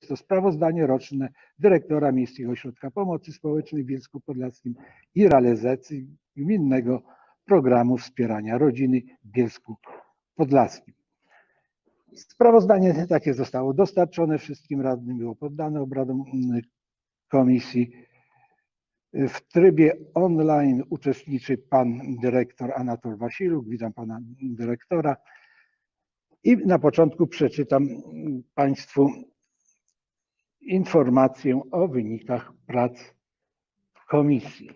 to sprawozdanie roczne dyrektora Miejskiego Ośrodka Pomocy Społecznej w Bielsku Podlaskim i realizacji gminnego programu wspierania rodziny w Bielsku Podlaskim. Sprawozdanie takie zostało dostarczone wszystkim radnym, było poddane obradom komisji. W trybie online uczestniczy pan dyrektor Anatol Wasiluk. Witam pana dyrektora. I na początku przeczytam państwu informację o wynikach prac komisji.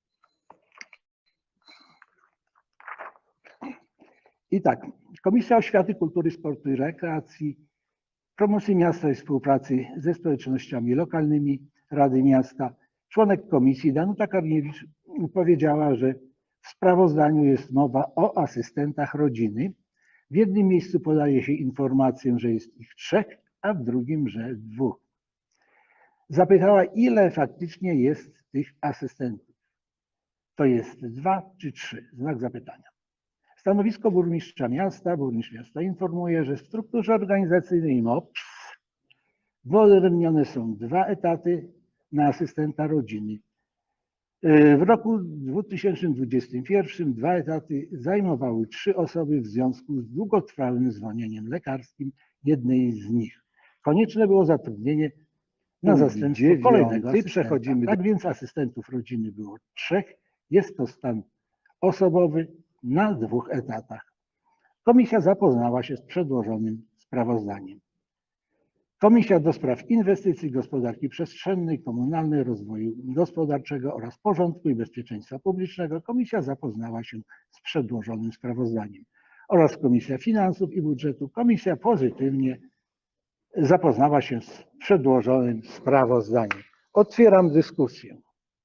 I tak, Komisja Oświaty, Kultury, Sportu i Rekreacji, Promocji Miasta i Współpracy ze społecznościami lokalnymi Rady Miasta, członek komisji Danuta Karniewicz powiedziała, że w sprawozdaniu jest mowa o asystentach rodziny. W jednym miejscu podaje się informację, że jest ich 3, a w drugim, że 2. Zapytała, ile faktycznie jest tych asystentów. To jest 2 czy 3? Znak zapytania. Stanowisko burmistrza miasta. Burmistrz miasta informuje, że w strukturze organizacyjnej MOPS wyodrębnione są 2 etaty na asystenta rodziny. W roku 2021 2 etaty zajmowały 3 osoby w związku z długotrwałym zwolnieniem lekarskim jednej z nich. Konieczne było zatrudnienie na zastępstwo kolejnego asystenta. Tak więc asystentów rodziny było 3. Jest to stan osobowy na 2 etatach. Komisja zapoznała się z przedłożonym sprawozdaniem. Komisja do Spraw Inwestycji, Gospodarki Przestrzennej, Komunalnej, Rozwoju Gospodarczego oraz Porządku i Bezpieczeństwa Publicznego. Komisja zapoznała się z przedłożonym sprawozdaniem oraz Komisja Finansów i Budżetu. Komisja pozytywnie zapoznała się z przedłożonym sprawozdaniem. Otwieram dyskusję.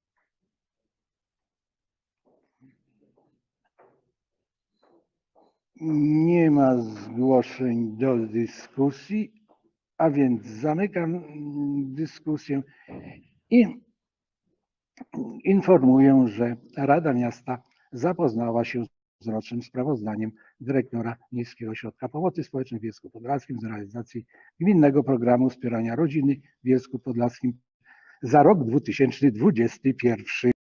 Nie ma zgłoszeń do dyskusji. A więc zamykam dyskusję i informuję, że Rada Miasta zapoznała się z rocznym sprawozdaniem dyrektora Miejskiego Ośrodka Pomocy Społecznej w Bielsku Podlaskim z realizacji gminnego programu wspierania rodziny w Bielsku Podlaskim za rok 2021.